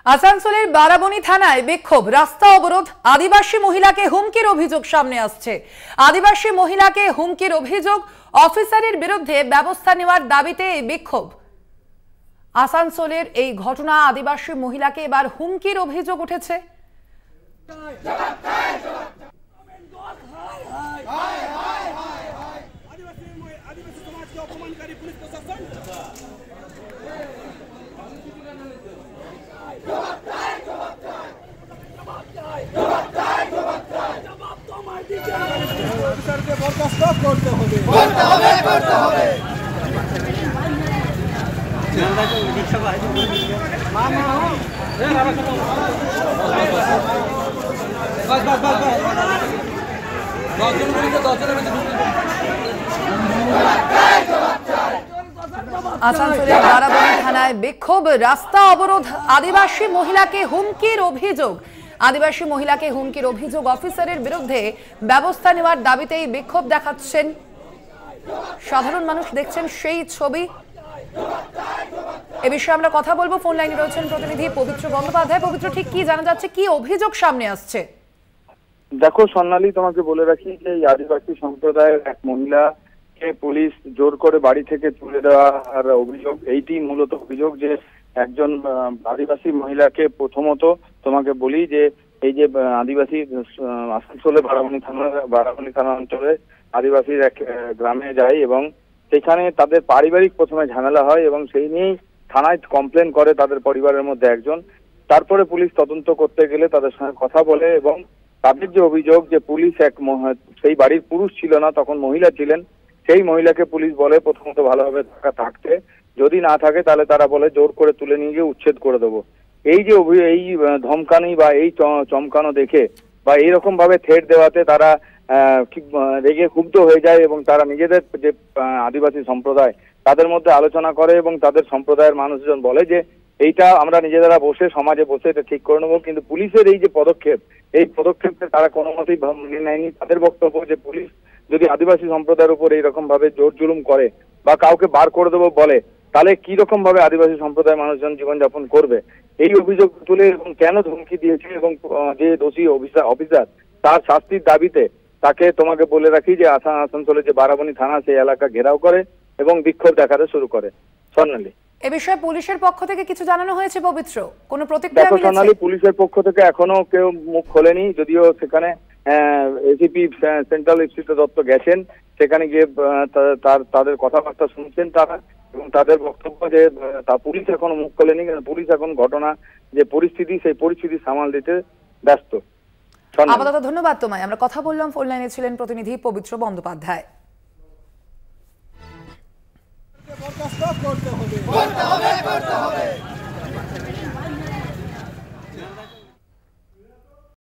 আসানসোলের বারাবণী থানায় বিক্ষোভ, রাস্তা অবরোধ, আদিবাসী মহিলাকে হুমকির অভিযোগ সামনে আসছে। আদিবাসী মহিলাকে হুমকির অভিযোগ, অফিসারের বিরুদ্ধে ব্যবস্থা নেওয়ার দাবিতে এই বিক্ষোভ। আসানসোলের এই ঘটনা, আদিবাসী মহিলাকে এবার হুমকির অভিযোগ উঠেছে। আসানসোলের বারাবণী থানায় বিক্ষোভ, রাস্তা অবরোধ, আদিবাসী মহিলাকে হুমকির অভিযোগ। আদিবাসী মহিলাকে হুমকির অভিযোগ, অফিসারের বিরুদ্ধে ব্যবস্থা নেওয়ার দাবিতেই বিক্ষোভ দেখাচ্ছেন সাধারণ মানুষ। দেখছেন সেই ছবি। এ বিষয়ে আমরা কথা বলবো। ফোন লাইনে রয়েছেন প্রতিনিধি পবিত্র বন্দ্যোপাধ্যায়। পবিত্র, ঠিক কি জানা যাচ্ছে, কি অভিযোগ সামনে আসছে? দেখো স্বর্ণালী, তোমাকে বলে রাখি যে এই আদিবাসী সম্প্রদায়ের এক মহিলাকে পুলিশ জোর করে বাড়ি থেকে তুলে দেওয়ার অভিযোগ। এইটি মূলত অভিযোগ যে একজন আদিবাসী মহিলাকে, প্রথমত তোমাকে বলি যে এই যে আদিবাসী আসানসোলে বারাবণী থানা অঞ্চলে আদিবাসীর এক গ্রামে যায় এবং সেখানে তাদের পারিবারিক প্রথমে ঝামেলা হয় এবং সেই নিয়েই থানায় কমপ্লেন করে তাদের পরিবারের মধ্যে একজন। তারপরে পুলিশ তদন্ত করতে গেলে তাদের সঙ্গে কথা বলে এবং তাদের যে অভিযোগ যে পুলিশ সেই বাড়ির পুরুষ ছিল না, তখন মহিলা ছিলেন। সেই মহিলাকে পুলিশ বলে প্রথমত ভালোভাবে থাকতে, যদি না থাকে তাহলে তারা বলে জোর করে তুলে নিয়ে গিয়ে উচ্ছেদ করে দেবো। এই যে এই ধমকানি বা এই চমকানো দেখে বা এইরকম ভাবে থ্রেট দেওয়াতে তারা রেগে ক্ষুব্ধ হয়ে যায় এবং তারা নিজেদের যে আদিবাসী সম্প্রদায় তাদের মধ্যে আলোচনা করে এবং তাদের সম্প্রদায়ের মানুষজন বলে যে এইটা আমরা নিজেরা বসে সমাজে বসে এটা ঠিক করে নেবো। কিন্তু পুলিশের এই যে পদক্ষেপ, এই পদক্ষেপে তারা কোনো মতেই মেনে নেয়নি। তাদের বক্তব্য যে পুলিশ যদি আদিবাসী সম্প্রদায়ের উপর এইরকম ভাবে জোর জুলুম করে বা কাউকে বার করে দেবো বলে, তাহলে কি রকম ভাবে আদিবাসী সম্প্রদায়ের মানুষজন জীবনযাপন করবে, এই অভিযোগ তুলে এবং কেন ধমকি দিয়েছে এবং যে দোষী অফিসার তার শাস্তির দাবিতে তাকে, তোমাকে বলে রাখি যে আসানসোলের যে বারাবণী থানা সেই এলাকা ঘেরাও করে এবং বিক্ষোভ দেখাতে শুরু করে। স্বর্ণালী, এ বিষয়ে পুলিশের পক্ষ থেকে কিছু জানানো হয়েছে পবিত্র? কোনো প্রতিক্রিয়া? দেখো স্বর্ণালী, পুলিশের পক্ষ থেকে এখনো কেউ মুখ খোলেনি, যদিও সেখানে এসিপি সেন্ট্রাল এসপি দত্ত গেছেন, সেখানে গিয়ে তাদের কথাবার্তা শুনছেন তারা এবং তাদের বক্তব্য যে পুলিশ এখনো মুখ খোলেনি, পুলিশ এখন ঘটনা যে পরিস্থিতি সেই পরিস্থিতি সামাল দিতে ব্যস্ত। আপাতত ধন্যবাদ তোমায়। আমরা কথা বললাম, ফোন লাইনে ছিলেন প্রতিনিধি পবিত্র বন্দ্যোপাধ্যায়। করতে হবে